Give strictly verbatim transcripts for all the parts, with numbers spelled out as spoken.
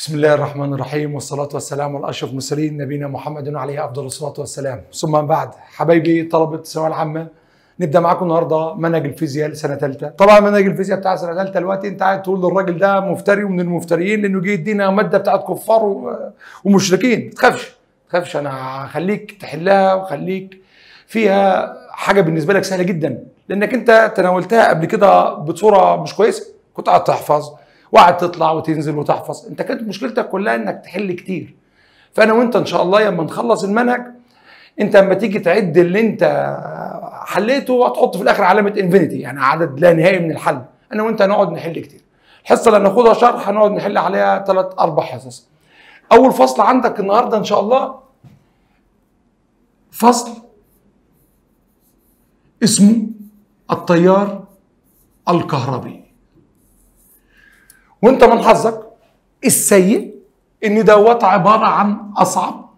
بسم الله الرحمن الرحيم، والصلاة والسلام على أشرف المرسلين نبينا محمد عليه أفضل الصلاة والسلام. ثم بعد، حبايبي طلبة الثانوية العامة، نبدأ معاكم النهارده منهج الفيزياء لسنة ثالثة. طبعا منهج الفيزياء بتاع سنة ثالثة دلوقتي أنت قاعد تقول للراجل ده مفتري ومن المفتريين لأنه جه يدينا مادة بتاعت كفار ومشركين. ما تخافش ما تخافش، أنا هخليك تحلها وخليك فيها حاجة بالنسبة لك سهلة جدا، لأنك أنت تناولتها قبل كده بصورة مش كويسة، كنت قاعد تحفظ وقعد تطلع وتنزل وتحفظ. انت كانت مشكلتك كلها انك تحل كتير. فانا وانت ان شاء الله لما نخلص المنهج، انت لما تيجي تعد اللي انت حليته هتحط في الاخر علامه انفينيتي، يعني عدد لا نهائي من الحل. انا وانت هنقعد نحل كتير. الحصه اللي هناخدها شرح هنقعد نحل عليها ثلاث اربع حصص. اول فصل عندك النهارده ان شاء الله فصل اسمه التيار الكهربي. وانت من حظك السيء ان دوت عباره عن اصعب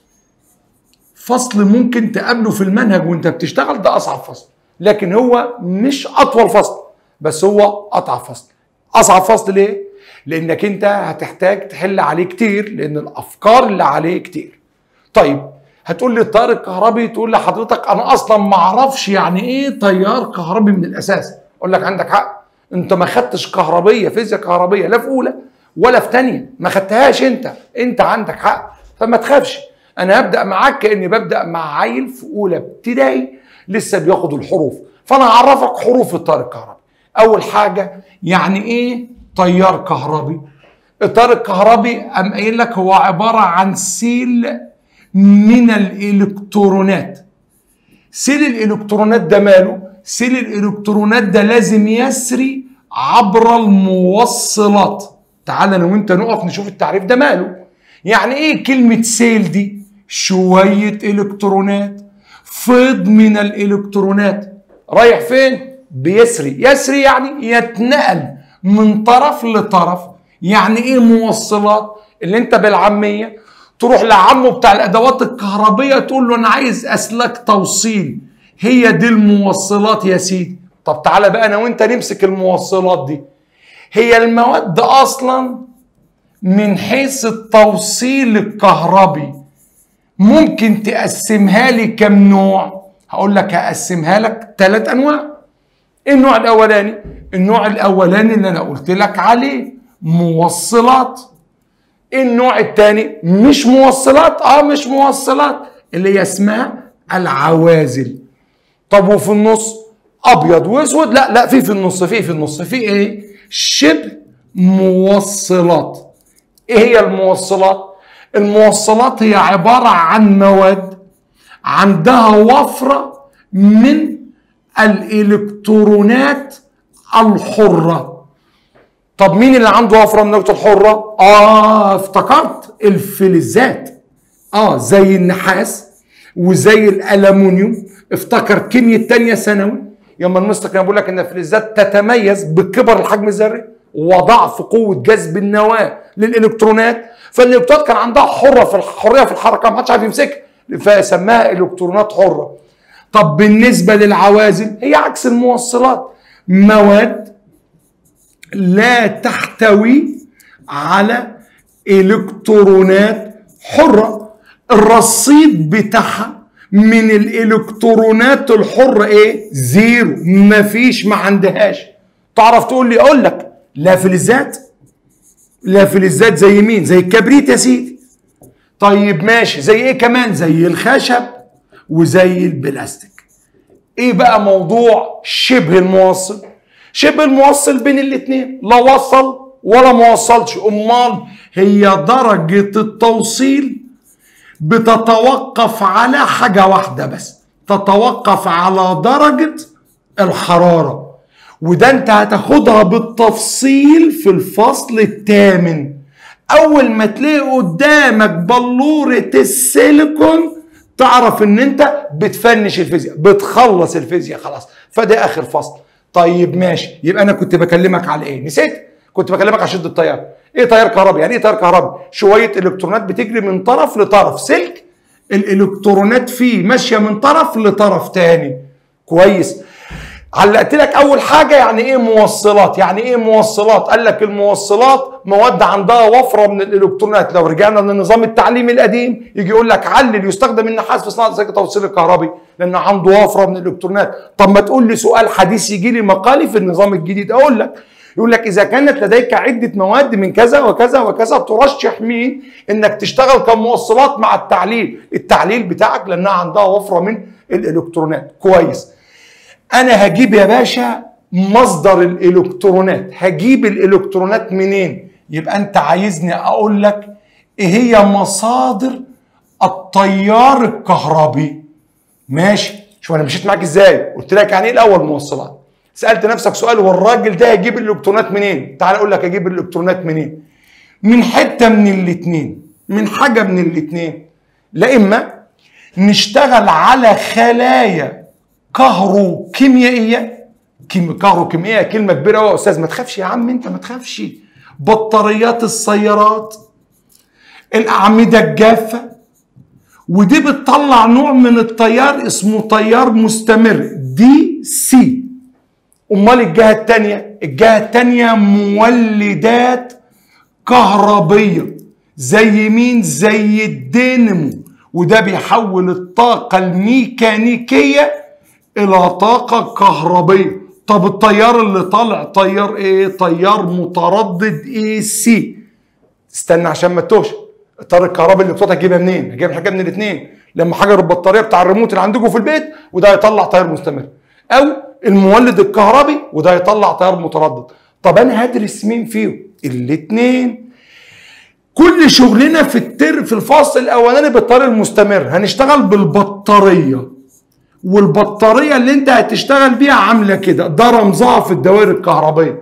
فصل ممكن تقابله في المنهج وانت بتشتغل. ده اصعب فصل، لكن هو مش اطول فصل، بس هو اصعب فصل. اصعب فصل ليه؟ لانك انت هتحتاج تحل عليه كتير، لان الافكار اللي عليه كتير. طيب هتقول لي التيار الكهربي، تقول لحضرتك انا اصلا ما اعرفش يعني ايه تيار كهربي من الاساس. اقول لك عندك حق، انت ما خدتش كهربيه، فيزياء كهربيه، لا في اولى ولا في ثانيه، ما خدتهاش. انت انت عندك حق، فما تخافش. انا هبدا معاك كاني ببدا مع عيل في اولى ابتدائي لسه بياخد الحروف. فانا هعرفك حروف التيار الكهربي. اول حاجه، يعني ايه تيار كهربي؟ التيار الكهربي قام قايل لك هو عباره عن سيل من الالكترونات. سيل الالكترونات ده ماله؟ سيل الالكترونات ده لازم يسري عبر الموصلات. تعال انا وانت نقف نشوف التعريف ده ماله. يعني ايه كلمة سيل دي؟ شوية الكترونات، فيض من الالكترونات رايح فين؟ بيسري. يسري يعني يتنقل من طرف لطرف. يعني ايه موصلات؟ اللي انت بالعامية تروح لعمه بتاع الادوات الكهربية تقول له انا عايز اسلاك توصيل، هي دي الموصلات يا سيدي. طب تعالى بقى انا وانت نمسك الموصلات دي. هي المواد اصلا من حيث التوصيل الكهربي ممكن تقسمها لي كم نوع؟ هقول لك هقسمها لك ثلاث انواع. ايه النوع الاولاني؟ النوع الاولاني اللي انا قلت لك عليه موصلات. ايه النوع الثاني؟ مش موصلات، اه مش موصلات، اللي هي اسمها العوازل. طب وفي النص ابيض واسود؟ لا لا، في في النص في في النص في ايه؟ شبه موصلات. ايه هي الموصلات؟ الموصلات هي عباره عن مواد عندها وفره من الالكترونات الحره. طب مين اللي عنده وفره من الالكترونات الحره؟ اه افتكرت، الفلزات. اه زي النحاس وزي الالومنيوم. افتكر كيمياء تانية ثانوي يوم المستر كان بيقول لك ان الفلزات تتميز بكبر الحجم الذري وضعف قوه جذب النواه للالكترونات، فالالكترونات كان عندها حره في الحريه في الحركه، ما حدش عارف يمسكها، فسماها الكترونات حره. طب بالنسبه للعوازل هي عكس الموصلات، مواد لا تحتوي على الكترونات حره. الرصيد بتاعها من الالكترونات الحره ايه؟ زيرو، مفيش، ما عندهاش. تعرف تقول لي؟ اقول لك لا فلزات. لا فلزات زي مين؟ زي الكبريت يا سيدي. طيب ماشي، زي ايه كمان؟ زي الخشب وزي البلاستيك. ايه بقى موضوع شبه الموصل؟ شبه الموصل بين الاثنين، لا وصل ولا ما وصلش. امال هي درجه التوصيل بتتوقف على حاجة واحدة بس، تتوقف على درجة الحرارة. وده انت هتاخدها بالتفصيل في الفصل الثامن. اول ما تلاقي قدامك بلورة السيليكون تعرف ان انت بتفنش الفيزياء، بتخلص الفيزياء خلاص، فده اخر فصل. طيب ماشي، يبقى انا كنت بكلمك على ايه؟ نسيت؟ كنت بكلمك على شدة التيار. ايه تيار كهربي؟ يعني ايه تيار كهربي؟ شويه الكترونات بتجري من طرف لطرف، سلك الالكترونات فيه ماشيه من طرف لطرف تاني. كويس. علقت لك اول حاجه يعني ايه موصلات. يعني ايه موصلات؟ قال لك الموصلات مواد عندها وفره من الالكترونات. لو رجعنا للنظام التعليمي القديم يجي يقول لك علل يستخدم النحاس في صناعه ذكاء التوصيل الكهربي لانه عنده وفره من الالكترونات. طب ما تقول لي سؤال حديث يجي لي مقالي في النظام الجديد، اقول لك يقول لك اذا كانت لديك عده مواد من كذا وكذا وكذا ترشح مين انك تشتغل كموصلات مع التعليل، التعليل بتاعك لانها عندها وفره من الالكترونات. كويس، انا هجيب يا باشا مصدر الالكترونات، هجيب الالكترونات منين؟ يبقى انت عايزني اقول لك ايه هي مصادر التيار الكهربي. ماشي، شوف انا مشيت معاك ازاي. قلت لك يعني ايه الاول موصلات، سالت نفسك سؤال والراجل ده هيجيب الالكترونات منين؟ تعال اقول لك اجيب الالكترونات منين. من حته من الاثنين، من حاجه من الاثنين، لا اما نشتغل على خلايا كهروكيميائيه. كهروكيميائيه كلمه كبيره قوي يا استاذ، ما تخافش يا عم انت، ما تخافش. بطاريات السيارات، الاعمده الجافه، ودي بتطلع نوع من التيار اسمه تيار مستمر دي سي. امال الجهه الثانيه، الجهه الثانيه مولدات كهربيه زي مين؟ زي الدينامو، وده بيحول الطاقه الميكانيكيه الى طاقه كهربيه. طب التيار اللي طالع تيار ايه؟ تيار متردد اي سي. استنى عشان ما تتوهش، التيار الكهربي اللي بتوعتك هتجيبها منين؟ هتجيب حاجه من الاثنين، لما حجر البطاريه بتاع الريموت اللي عندكم في البيت وده هيطلع تيار مستمر، او المولد الكهربي وده هيطلع تيار متردد. طب انا هدرس مين فيهم؟ الاثنين. كل شغلنا في التر في الفصل الاولاني بالتيار المستمر هنشتغل بالبطاريه، والبطاريه اللي انت هتشتغل بيها عامله كده، ده رمزها في الدوائر الكهربيه،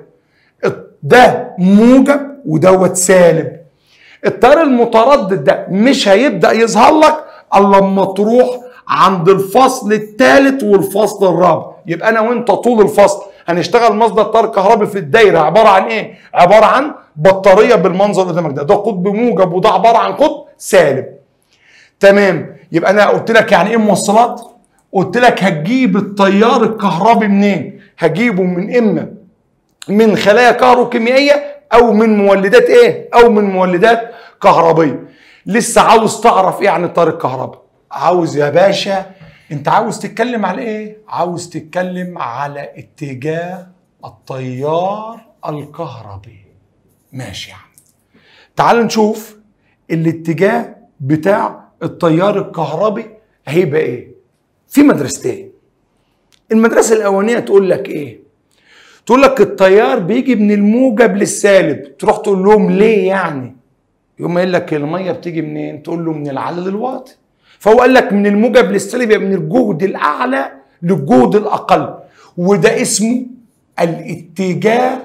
ده موجب ودوت سالب. التيار المتردد ده مش هيبدا يظهر لك الا لما تروح عند الفصل الثالث والفصل الرابع. يبقى انا وانت طول الفصل هنشتغل مصدر تيار كهربي في الدايره عباره عن ايه؟ عباره عن بطاريه بالمنظر اللي قدامك ده، ده قطب موجب وده عباره عن قطب سالب. تمام، يبقى انا قلت لك يعني ايه موصلات؟ قلت لك هتجيب التيار الكهربي منين؟ هجيبه من اما من خلايا كهروكيميائيه او من مولدات ايه؟ او من مولدات كهربيه. لسه عاوز تعرف ايه عن التيار الكهربي؟ عاوز يا باشا، انت عاوز تتكلم على ايه؟ عاوز تتكلم على اتجاه التيار الكهربي. ماشي يا عم، تعال نشوف الاتجاه بتاع التيار الكهربي هيبقى ايه؟ في مدرستين. المدرسه الاولانيه تقول لك ايه؟ تقول لك التيار بيجي من الموجب للسالب. تروح تقول لهم ليه يعني؟ يقوم قايل لك الميه بتيجي منين؟ تقول له من العلى للواطي. فهو قال لك من الموجب للسالب، يبقى من الجهد الاعلى للجهد الاقل، وده اسمه الاتجاه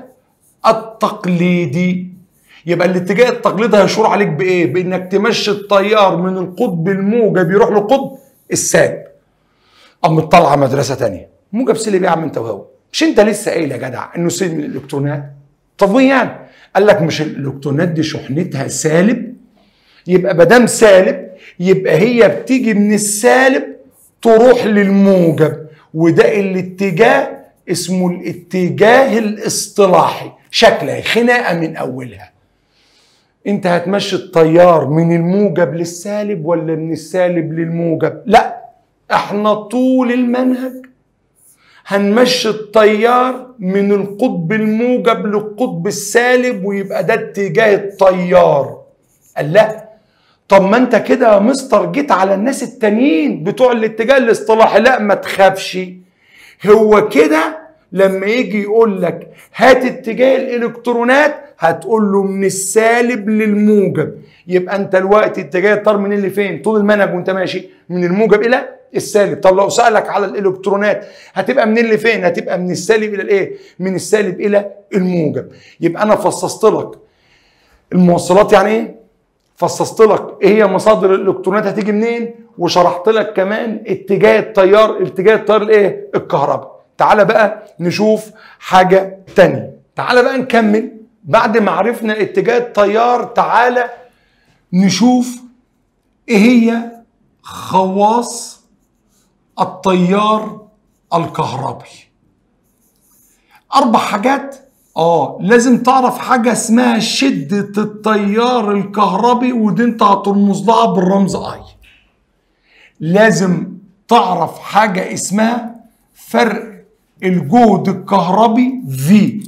التقليدي. يبقى الاتجاه التقليدي هيشور عليك بايه؟ بانك تمشي التيار من القطب الموجب يروح للقطب السالب. اما طالعه مدرسه ثانيه، موجب سالب يا عم انت وهو، مش انت لسه قايل يا جدع انه سالب من الالكترونات؟ طب وين يعني؟ قال لك مش الالكترونات دي شحنتها سالب، يبقى ما دام سالب يبقى هي بتيجي من السالب تروح للموجب، وده الاتجاه اسمه الاتجاه الاصطلاحي. شكلها خناقه من اولها. انت هتمشي التيار من الموجب للسالب ولا من السالب للموجب؟ لا، احنا طول المنهج هنمشي التيار من القطب الموجب للقطب السالب، ويبقى ده اتجاه التيار. قال لا، طب ما انت كده يا مستر جيت على الناس التانيين بتوع الاتجاه الاصطلاحي. لا ما تخافش، هو كده لما يجي يقول لك هات اتجاه الالكترونات هتقول له من السالب للموجب. يبقى انت الوقت اتجاه التيار من اللي فين؟ طول المنهج وانت ماشي من الموجب الى السالب. طب لو سألك على الالكترونات هتبقى من اللي فين؟ هتبقى من السالب الى الايه؟ من السالب الى الموجب. يبقى انا فصصت لك الموصلات يعني ايه؟ فصصت لك ايه هي مصادر الالكترونات هتيجي منين، وشرحت لك كمان اتجاه التيار، اتجاه التيار الايه؟ الكهرباء. تعالى بقى نشوف حاجه ثانيه. تعالى بقى نكمل بعد ما عرفنا اتجاه التيار. تعالى نشوف ايه هي خواص التيار الكهربي. اربع حاجات. اه لازم تعرف حاجه اسمها شده التيار الكهربي، ودي انت هترمز لها بالرمز اي. لازم تعرف حاجه اسمها فرق الجهد الكهربي في.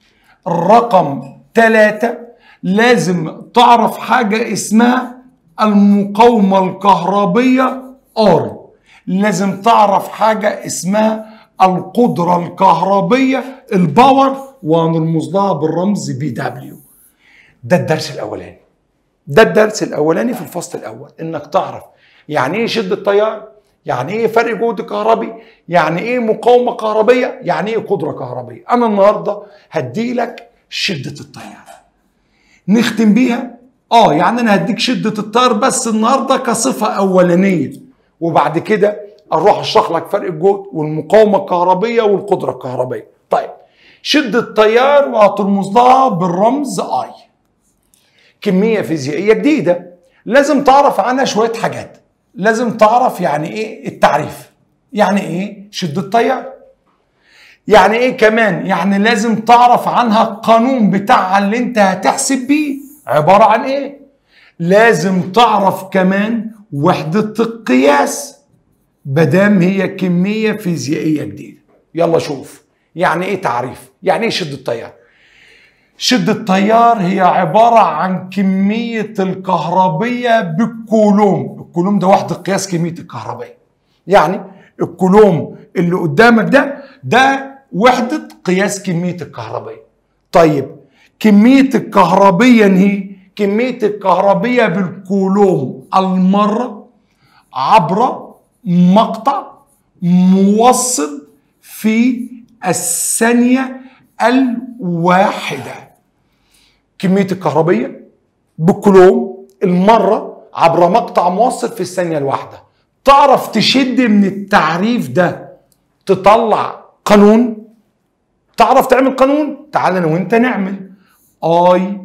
الرقم ثلاثة لازم تعرف حاجه اسمها المقاومه الكهربيه ار. لازم تعرف حاجه اسمها القدره الكهربيه الباور، وهنرمز لها بالرمز بي دبليو. ده الدرس الاولاني. ده الدرس الاولاني في الفصل الاول، انك تعرف يعني ايه شده تيار، يعني ايه فرق جهد كهربي، يعني ايه مقاومه كهربيه، يعني ايه قدره كهربيه. انا النهارده هدي لك شده التيار نختم بيها. اه يعني انا هديك شده التيار بس النهارده كصفه اولانيه، وبعد كده اروح اشرح لك فرق الجهد والمقاومه الكهربيه والقدره الكهربيه. طيب شده التيار وهترمز لها بالرمز اي. كميه فيزيائيه جديده لازم تعرف عنها شويه حاجات. لازم تعرف يعني ايه التعريف، يعني ايه شده تيار، يعني ايه كمان، يعني لازم تعرف عنها القانون بتاعها اللي انت هتحسب بيه عباره عن ايه. لازم تعرف كمان وحده القياس مادام هي كميه فيزيائيه جديده. يلا شوف يعني ايه تعريف، يعني ايه شده تيار. شده التيار هي عباره عن كميه الكهربيه بالكولوم. الكولوم ده وحده قياس كميه الكهربيه، يعني الكولوم اللي قدامك ده ده وحده قياس كميه الكهربيه. طيب كميه الكهربيه هي كميه الكهربيه بالكولوم المره عبر مقطع موصل في الثانيه الواحده. كميه الكهربيه بالكولوم المره عبر مقطع موصل في الثانيه الواحده. تعرف تشد من التعريف ده تطلع قانون، تعرف تعمل قانون. تعال انا وانت نعمل اي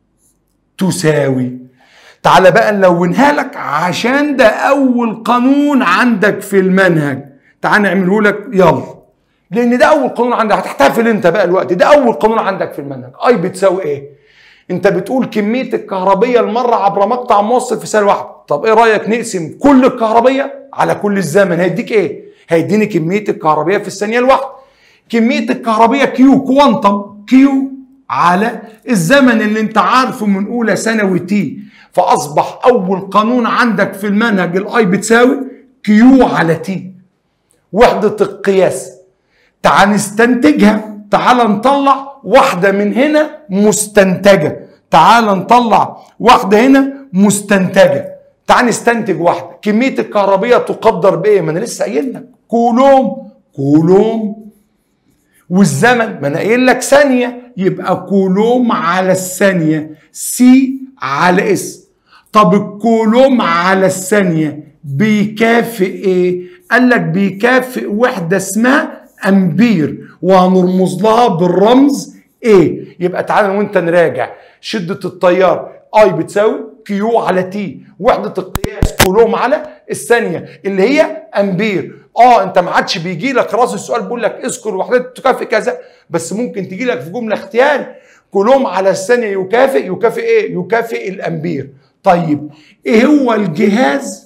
تساوي. تعال بقى نلونها لك عشان ده اول قانون عندك في المنهج. تعال نعمله لك يلا، لان ده اول قانون عندك. هتحتفل انت بقى الوقت، ده اول قانون عندك في المنهج. اي بتساوي ايه؟ انت بتقول كميه الكهربيه المره عبر مقطع موصل في ثانيه واحده. طب ايه رايك نقسم كل الكهربيه على كل الزمن؟ هيديك ايه؟ هيديني كميه الكهربيه في الثانيه الواحده. كميه الكهربيه كيو كوانتم كيو على الزمن اللي انت عارفه من اولى ثانوي تي. فاصبح اول قانون عندك في المنهج الاي بتساوي كيو على تي، وحده القياس. تعال نستنتجها. تعال نطلع واحده من هنا مستنتجه. تعال نطلع واحده هنا مستنتجه. تعال نستنتج واحده. كميه الكهربيه تقدر بايه؟ ما انا لسه قايل لك كولوم كولوم، والزمن ما انا قايل لك ثانيه، يبقى كولوم على الثانيه سي على اس. طب الكولوم على الثانيه بيكافئ ايه؟ قال لك بيكافئ وحده اسمها امبير، وهنرمز لها بالرمز ايه. يبقى تعالى وانت نراجع. شده التيار اي بتساوي كيو على تي، وحده القياس كولوم على الثانيه اللي هي امبير. اه انت ما عادش بيجي لك راس السؤال بيقول لك اذكر وحدات تكافئ كذا، بس ممكن تيجي لك في جمله اختياري كولوم على الثانيه يكافئ يكافئ ايه؟ يكافئ الامبير. طيب ايه هو الجهاز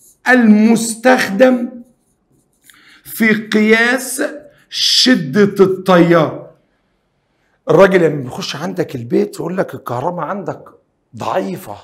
المستخدم في قياس شده التيار؟ الراجل لما بيخش عندك البيت يقول لك الكهرباء عندك ضعيفه،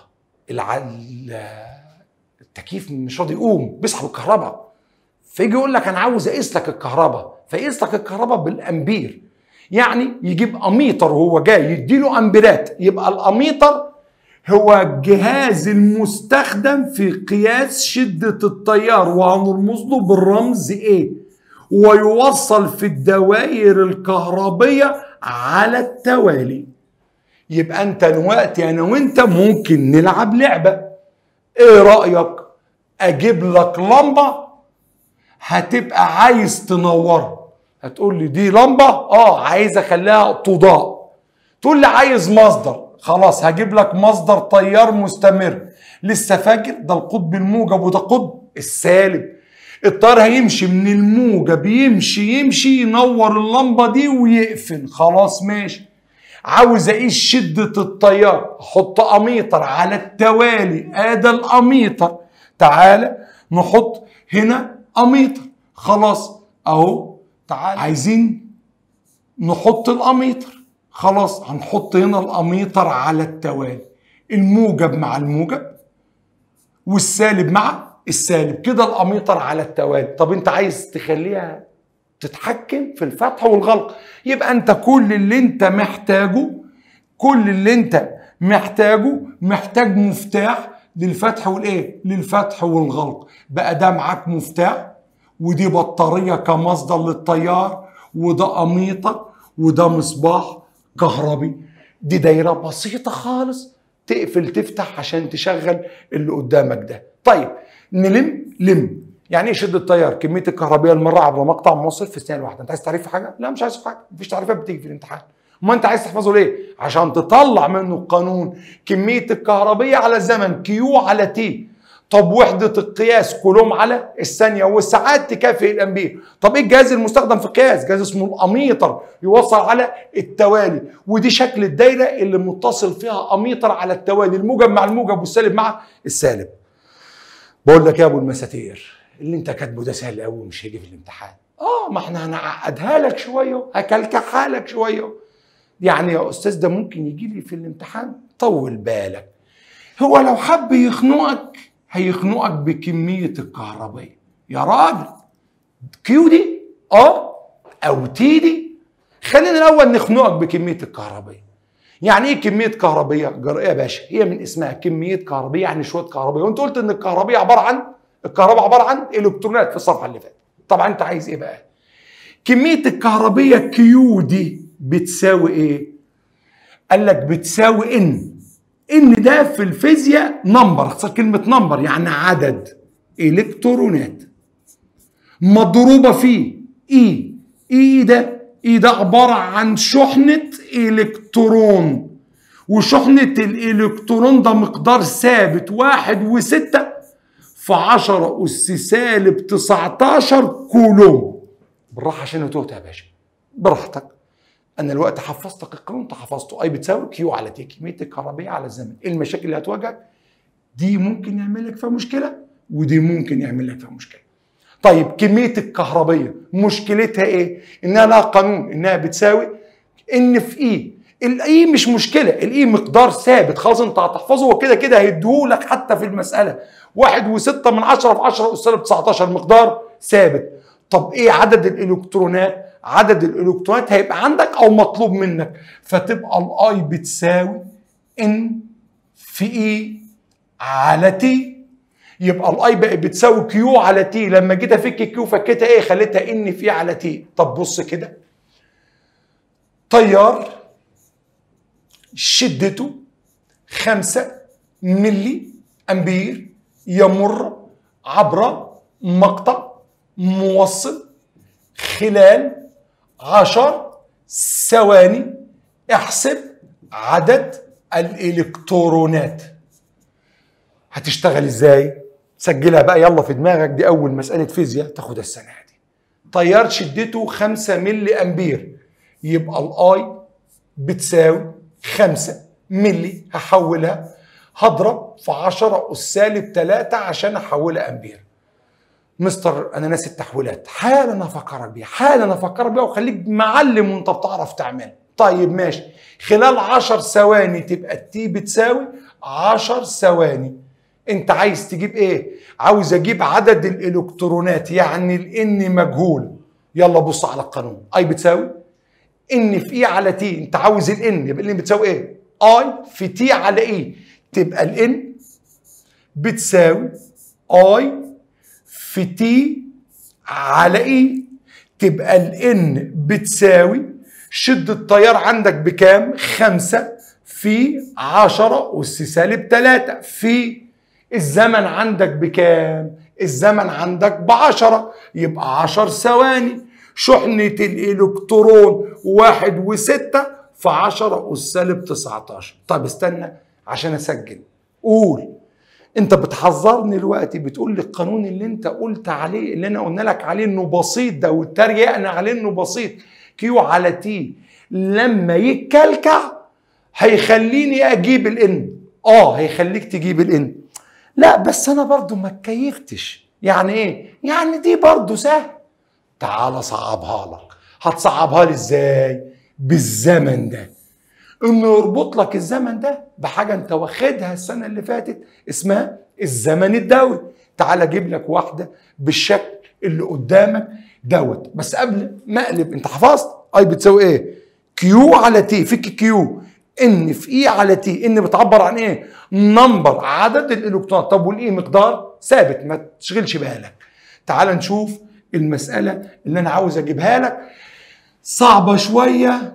التكييف مش راضي يقوم، بيسحب الكهرباء. فيجي يقول لك انا عاوز اقيس لك الكهرباء، فيقيس لك الكهرباء بالامبير. يعني يجيب اميتر وهو جاي يديله امبيرات. يبقى الاميتر هو الجهاز المستخدم في قياس شده التيار، وهنرمز له بالرمز ايه، ويوصل في الدوائر الكهربيه على التوالي. يبقى انت دلوقتي انا وانت ممكن نلعب لعبه. ايه رايك اجيب لك لمبه هتبقى عايز تنورها؟ هتقول لي دي لمبه اه عايز اخليها تضاء. تقول لي عايز مصدر، خلاص هجيب لك مصدر تيار مستمر. لسه فاكر ده القطب الموجب وده القطب السالب. التيار هيمشي من الموجب، يمشي يمشي ينور اللمبة دي ويقفل. خلاص ماشي. عاوز اقيس شدة التيار، احط اميتر على التوالي. ادي الاميتر. تعالى نحط هنا اميتر. خلاص اهو. تعالى عايزين نحط الاميتر. خلاص هنحط هنا الاميتر على التوالي، الموجب مع الموجب والسالب مع السالب، كده الاميتر على التوالي. طب انت عايز تخليها تتحكم في الفتح والغلق، يبقى انت كل اللي انت محتاجه كل اللي انت محتاجه محتاج مفتاح للفتح والايه؟ للفتح والغلق. بقى ده معاك مفتاح، ودي بطارية كمصدر للتيار، وده اميتر، وده مصباح كهربي. دي دايرة بسيطة خالص، تقفل تفتح عشان تشغل اللي قدامك ده. طيب نلم لم. يعني ايه شدة التيار؟ كمية الكهربية المرة عبر مقطع موصل في الثانية الواحدة. انت عايز تعريف في حاجة؟ لا مش عايز في حاجة، مفيش تعريفات بتيجي في الامتحان. ما انت عايز تحفظه ليه؟ عشان تطلع منه القانون. كمية الكهربية على الزمن كيو على تي. طب وحدة القياس كولوم على الثانية، والساعات تكافئ الامبير. طب ايه الجهاز المستخدم في القياس؟ جهاز اسمه الاميتر، يوصل على التوالي. ودي شكل الدايرة اللي متصل فيها اميتر على التوالي، الموجب مع الموجب والسالب مع السالب. بقول لك يا ابو المساتير، اللي انت كاتبه ده سهل قوي ومش هيجي في الامتحان. اه ما احنا هنعقدها لك شويه، هكلكعها لك شويه. يعني يا استاذ ده ممكن يجي لي في الامتحان. طول بالك، هو لو حب يخنقك هيخنقك بكميه الكهربيه يا راجل. كيو دي اه او تي دي. خلينا الاول نخنقك بكميه الكهربيه. يعني ايه كميه كهربيه؟ جرأة يا باشا، هي من اسمها كميه كهربيه، يعني شويه كهربيه. وانت قلت ان الكهربيه عباره عن الكهرباء عباره عن الكترونات في الصفحه اللي فاتت. طبعا انت عايز ايه بقى؟ كميه الكهربيه كيو دي بتساوي ايه؟ قال لك بتساوي ان. ان ده في الفيزياء نمبر، اختصار كلمه نمبر يعني عدد الكترونات مضروبه في اي. اي ده اي ده عباره عن شحنه الكترون، وشحنه الالكترون ده مقدار ثابت واحد وستة في عشرة أس سالب تسعتاشر كولوم. بالراحة عشان تهت يا باشا، براحتك. أنا الوقت حفظتك القانون، أنت حفظته. أي بتساوي كيو على تي، كمية الكهربية على الزمن. إيه المشاكل اللي هتواجهك؟ دي ممكن يعمل لك فيها مشكلة، ودي ممكن يعمل لك فيها مشكلة. طيب كمية الكهربية مشكلتها إيه؟ إنها لها قانون، إنها بتساوي إن في إي. الاي مش مشكله، الاي مقدار ثابت خلاص انت هتحفظه، وكده كده هيديهولك حتى في المساله. واحد وستة من عشرة في عشرة أس سالب تسعتاشر مقدار ثابت. طب ايه عدد الالكترونات؟ عدد الالكترونات هيبقى عندك او مطلوب منك، فتبقى الاي بتساوي ان في اي على تي. يبقى الاي بقت بتساوي كيو على تي. لما جيت افك كيو فكيتها ايه؟ خليتها ان في على تي. طب بص كده، تيار شدته خمسة ملي أمبير يمر عبر مقطع موصل خلال عشر ثواني. احسب عدد الإلكترونات. هتشتغل ازاي؟ سجلها بقى يلا في دماغك، دي أول مسألة فيزياء تاخدها السنة دي. تيار شدته خمسة ملي أمبير، يبقى الآي بتساوي خمسة ملي. هحولها هضرب في عشرة أس سالب تلاتة عشان احولها امبير. مستر انا ناسي التحويلات، حالا افكرك بيها، حالا افكرك بيها وخليك معلم وانت بتعرف تعمل. طيب ماشي، خلال عشر ثواني تبقى التي بتساوي عشر ثواني. انت عايز تجيب ايه؟ عاوز اجيب عدد الالكترونات، يعني الان مجهول. يلا بص على القانون، اي بتساوي ان في اي على تي. انت عاوز الان، يبقى الان بتساوي ايه؟ اي في تي على اي. تبقى الان بتساوي اي في تي على اي. تبقى الان بتساوي شدة التيار عندك بكام؟ خمسة في عشرة أس سالب تلاتة. في الزمن عندك بكام؟ الزمن عندك بعشرة، يبقى عشر ثواني. شحنة الإلكترون واحد وستة في عشرة أس سالب تسعتاشر. طب استنى عشان أسجل. قول انت بتحذرني دلوقتي، بتقول لي القانون اللي انت قلت عليه، اللي انا قلنا لك عليه انه بسيط ده واتريقنا عليه انه بسيط، كيو على تي لما يتكلكع هيخليني اجيب الان. اه هيخليك تجيب الان. لا بس انا برضو ما اتكيفتش. يعني ايه؟ يعني دي برضو سهل. تعال صعبها لك. هتصعبها لي ازاي؟ بالزمن ده، انه يربط لك الزمن ده بحاجه انت واخدها السنه اللي فاتت اسمها الزمن الدوري. تعال اجيب لك واحده بالشكل اللي قدامك دوت. بس قبل ما اقلب، انت حفظت اي بتساوي ايه؟ كيو على تي. فيك كيو ان في اي على تي. ان بتعبر عن ايه؟ نمبر، عدد الالكترونات. طب والاي مقدار ثابت ما تشغلش بالك. تعال نشوف المساله اللي انا عاوز اجيبها لك، صعبه شويه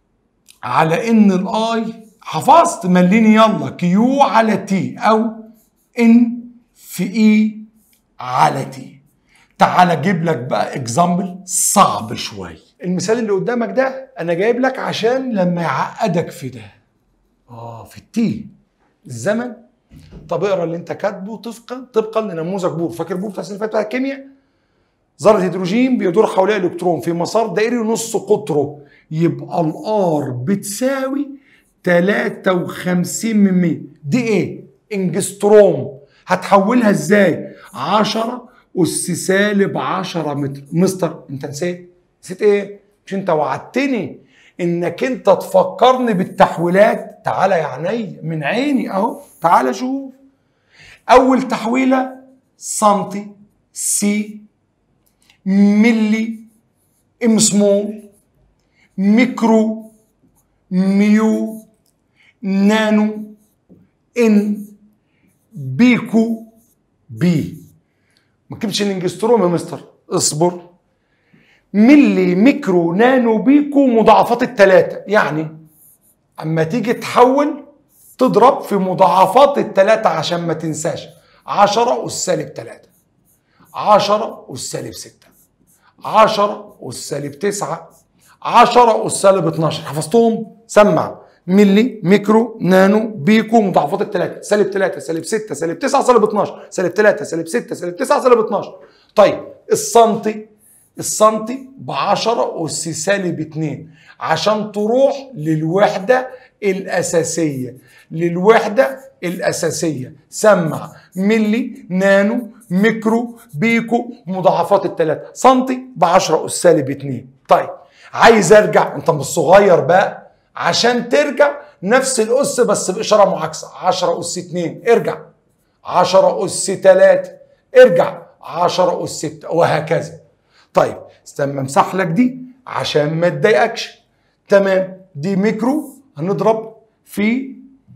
على ان الاي حفظت. مليني يلا كيو على تي او ان في اي على تي. تعال اجيب لك بقى اكزامبل صعب شويه. المثال اللي قدامك ده انا جايب لك عشان لما يعقدك في ده. اه في التي الزمن. طب اقرا اللي انت كاتبه طبقا طبقا لنموذج بور. فاكر بور بتاع السنه اللي فاتت بتاع الكيمياء؟ ذره هيدروجين بيدور حواليها الكترون في مسار دائري نص قطره، يبقى الار بتساوي تلاتة وخمسين من مية. دي ايه؟ انجستروم. هتحولها ازاي؟ عشرة اس سالب عشرة متر. مستر انت نسيت؟ نسيت ايه؟ مش انت وعدتني انك انت تفكرني بالتحويلات؟ تعالى يا عيني من عيني اهو. تعالى شوف. اول تحويله سنتي سي، ملي ام سمول، ميكرو ميو، نانو ان، بيكو بي. ما كتبتش الانجستروم يا مستر، اصبر. ملي ميكرو نانو بيكو مضاعفات الثلاثه. يعني اما تيجي تحول تضرب في مضاعفات الثلاثه عشان ما تنساش. عشرة اس سالب ثلاثة، عشرة اس سالب ستة، عشرة اس سالب تسعة، عشرة اس سالب اتناشر. حفظتهم؟ سمع. ملي ميكرو نانو بيكو مضاعفات الثلاثه. سالب ثلاثة سالب ستة سالب تسعة سالب اتناشر، سالب ثلاثة سالب ستة سالب تسعة سالب اتناشر. طيب السنتي، السنتي ب عشرة اس سالب اتنين عشان تروح للوحده الاساسيه. للوحده الاساسيه سمع. ملي نانو ميكرو بيكو مضاعفات الثلاثه. سنتي ب عشرة اس سالب اتنين. طيب عايز ارجع، انت مش صغير بقى عشان ترجع نفس الاس بس باشاره معاكسه. عشرة اس اتنين ارجع، عشرة اس تلاتة ارجع، عشرة اس ستة وهكذا. طيب استنى امسح لك دي عشان ما تضايقكش. تمام. دي ميكرو هنضرب في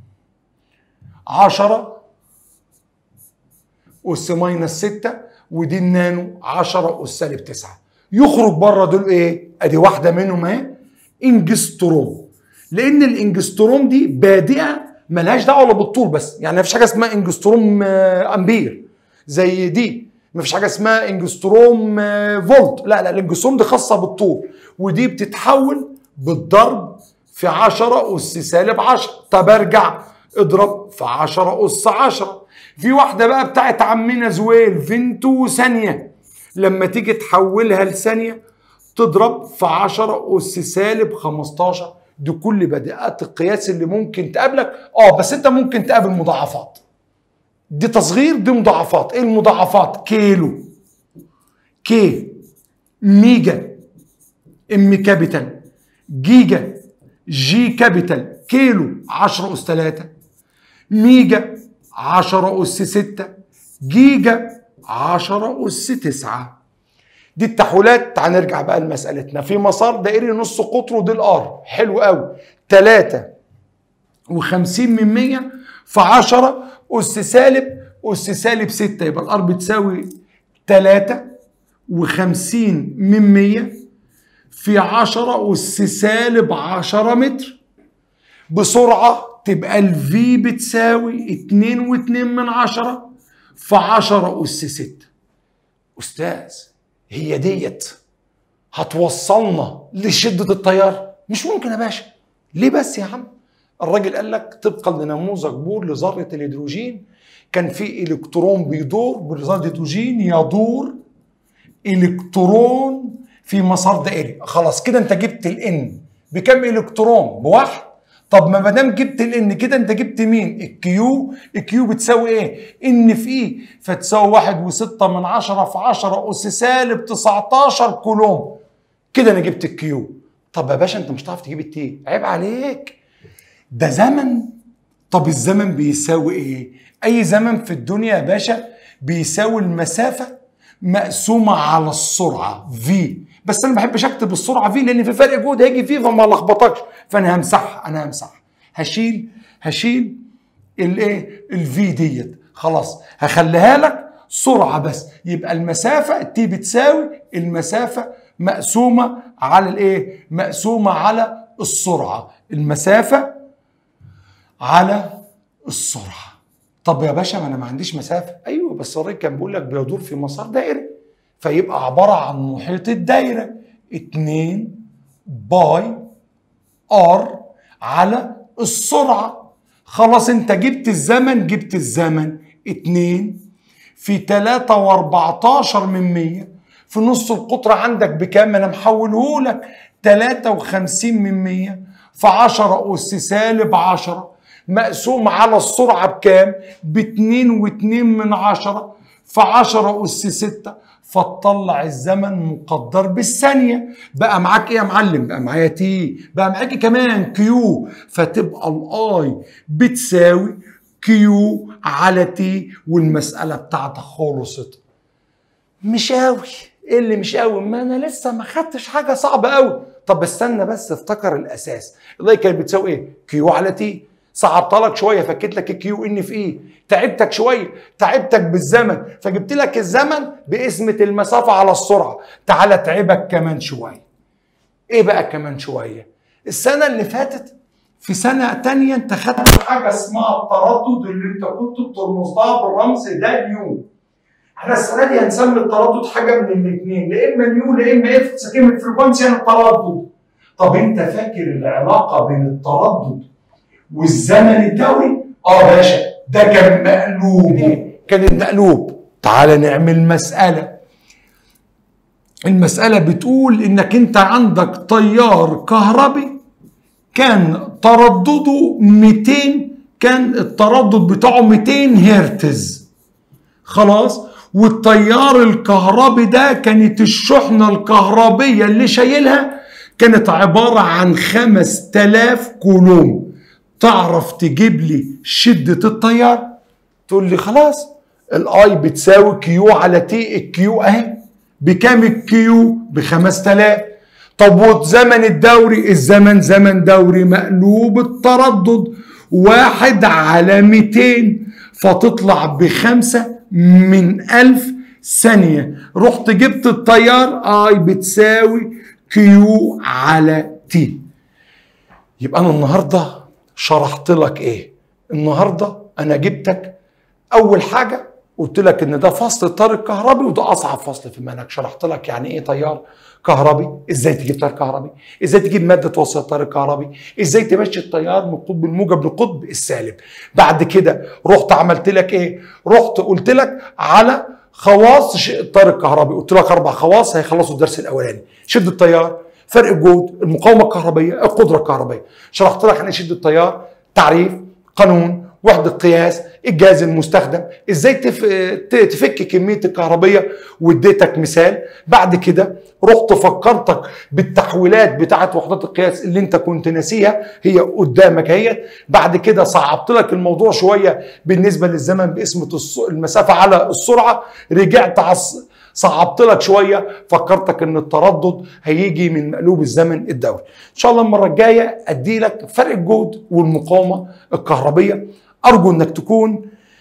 عشرة اس ماينس ستة، ودي النانو عشرة اس سالب تسعة. يخرج بره دول ايه؟ ادي واحده منهم اهي، انجستروم. لان الانجستروم دي بادئه ملهاش دعوه الا بالطول بس. يعني مفيش حاجه اسمها انجستروم امبير زي دي، مفيش حاجه اسمها انجستروم فولت. لا لا، الانجستروم دي خاصه بالطول، ودي بتتحول بالضرب في عشرة اس سالب عشرة. طب ارجع اضرب في عشرة اس عشرة. في واحده بقى بتاعت عمنا زويل فينتو ثانيه، لما تيجي تحولها لثانيه تضرب في عشرة اس سالب خمستاشر. دي كل بديهيات القياس اللي ممكن تقابلك. اه بس انت ممكن تقابل مضاعفات. دي تصغير، دي مضاعفات. ايه المضاعفات؟ كيلو، كي، ميجا، ام كابيتال، جيجا، جي كابيتال. كيلو عشرة اس تلاتة، ميجا عشرة اس ستة، جيجا عشرة اس تسعة. دي التحويلات. تعال نرجع بقى لمسألتنا. في مسار دائري نص قطره دي الار. حلو قوي. تلاتة وخمسين من مية في عشرة اس سالب اس سالب ستة. يبقى الار بتساوي تلاتة وخمسين من مية في عشرة اس سالب عشرة متر. بسرعة تبقى الفي بتساوي اتنين واتنين من عشرة في عشرة اس ستة. أستاذ هي ديت هتوصلنا لشدة التيار؟ مش ممكن يا باشا. ليه بس يا عم؟ الراجل قال لك طبقا لنموذج بور لذرة الهيدروجين كان في الكترون بيدور بنظام هيدروجين، يدور الكترون في مسار دائري. خلاص كده انت جبت الان بكم الكترون؟ بواحد. طب ما دام جبت الان كده انت جبت مين؟ الكيو. الكيو بتساوي ايه؟ ان في اي، فتساوي واحد وستة من عشرة في عشرة اس سالب تسعتاشر كولوم. كده انا جبت الكيو. طب يا باشا انت مش هتعرف تجيب التي، عيب عليك، ده زمن. طب الزمن بيساوي ايه؟ اي زمن في الدنيا يا باشا بيساوي المسافه مقسومه على السرعه في. بس انا ما بحبش اكتب السرعه في لان في فرق جهد هيجي فيه فما لخبطكش، فانا همسحها. انا همسحها، هشيل هشيل الايه؟ الفي ديت. خلاص هخليها لك سرعه بس. يبقى المسافه التي بتساوي المسافه مقسومه على الايه؟ مقسومه على السرعه. المسافه على السرعه. طب يا باشا ما انا ما عنديش مسافه. ايوه بس الراجل كان بيقول لك بيدور في مسار دائري، فيبقى عباره عن محيط الدايره اتنين باي ار على السرعه. خلاص انت جبت الزمن، جبت الزمن اتنين في تلاتة واربعتاشر من مية في نص القطر عندك بكام؟ انا محوله لك تلاتة وخمسين من مية في عشرة اس سالب عشرة مقسوم على السرعه بكام؟ باتنين واتنين من عشرة في عشرة اس ستة، فتطلع الزمن مقدر بالثانيه. بقى معاك ايه يا معلم؟ بقى معايا تي، بقى معاكي كمان كيو، فتبقى الاي بتساوي كيو على تي، والمساله بتاعتك خلصت. مش قوي. ايه اللي مش قوي؟ ما انا لسه ما خدتش حاجه صعبه قوي. طب استنى بس، افتكر الاساس. الاي كانت بتساوي ايه؟ كيو على تي. صعبت لك شويه فكيت لك الكيو ان في ايه. تعبتك شويه، تعبتك بالزمن فجبت لك الزمن بقسمه المسافه على السرعه. تعالى تعبك كمان شويه. ايه بقى كمان شويه؟ السنه اللي فاتت في سنه تانية انت خدت حاجه اسمها التردد اللي انت كنت بترمز لها بالرمز ده نيو. احنا السنه دي هنسمي التردد حاجه من الاثنين، لا اما نيو لا اما اف كلمه فريكونسي يعني التردد. طب انت فاكر العلاقه بين التردد والزمن الدوري؟ اه باشا ده كان مقلوب. كان المقلوب. تعال نعمل مسألة. المسألة بتقول انك انت عندك تيار كهربي كان تردده ميتين، كان التردد بتاعه ميتين هرتز. خلاص، والتيار الكهربي ده كانت الشحنة الكهربية اللي شايلها كانت عبارة عن خمس تلاف كولوم. تعرف تجيب لي شدة التيار؟ تقول لي خلاص الاي بتساوي كيو على تي. الكيو اهي بكام؟ الكيو ب خمسة آلاف. طب والزمن الدوري؟ الزمن زمن دوري مقلوب التردد واحد على ميتين، فتطلع بخمسة من ألف ثانية. رحت جبت التيار اي بتساوي كيو على تي. يبقى انا النهارده شرحت لك ايه؟ النهارده انا جبتك اول حاجه قلت لك ان ده فصل التيار الكهربي وده اصعب فصل في المنهج. شرحت لك يعني ايه تيار كهربي، ازاي تجيب تيار كهربي، ازاي تجيب ماده توصل التيار الكهربي، ازاي تمشي التيار من القطب الموجب للقطب السالب. بعد كده رحت عملت لك ايه؟ رحت قلت لك على خواص التيار الكهربي. قلت لك اربع خواص هيخلصوا الدرس الاولاني: شده التيار، فرق الجهد، المقاومه الكهربيه، القدره الكهربيه. شرحت لك عن ايه شده التيار، تعريف، قانون، وحده قياس، الجهاز المستخدم، ازاي تف... تفك كميه الكهربيه، واديتك مثال. بعد كده رحت فكرتك بالتحويلات بتاعت وحدات القياس اللي انت كنت ناسيها، هي قدامك اهي. بعد كده صعبت لك الموضوع شويه بالنسبه للزمن باسم المسافه على السرعه. رجعت عص... صعبت لك شويه، فكرتك ان التردد هيجي من مقلوب الزمن الدوري. ان شاء الله المره الجايه ادي لك فرق الجهد والمقاومه الكهربيه. ارجو انك تكون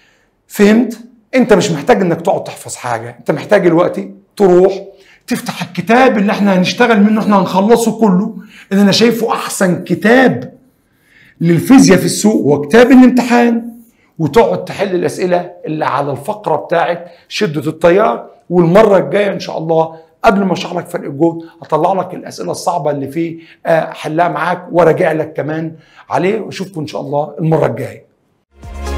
فهمت. انت مش محتاج انك تقعد تحفظ حاجه، انت محتاج دلوقتي تروح تفتح الكتاب اللي احنا هنشتغل منه، احنا هنخلصه كله، اللي انا شايفه احسن كتاب للفيزياء في السوق هو كتاب الامتحان، وتقعد تحل الاسئله اللي على الفقره بتاعت شده التيار. والمره الجايه ان شاء الله قبل ما اشرح لك فرق الجهد هطلع لك الاسئله الصعبه اللي فيه احلها معاك وراجع لك كمان عليه، واشوفكم ان شاء الله المره الجايه.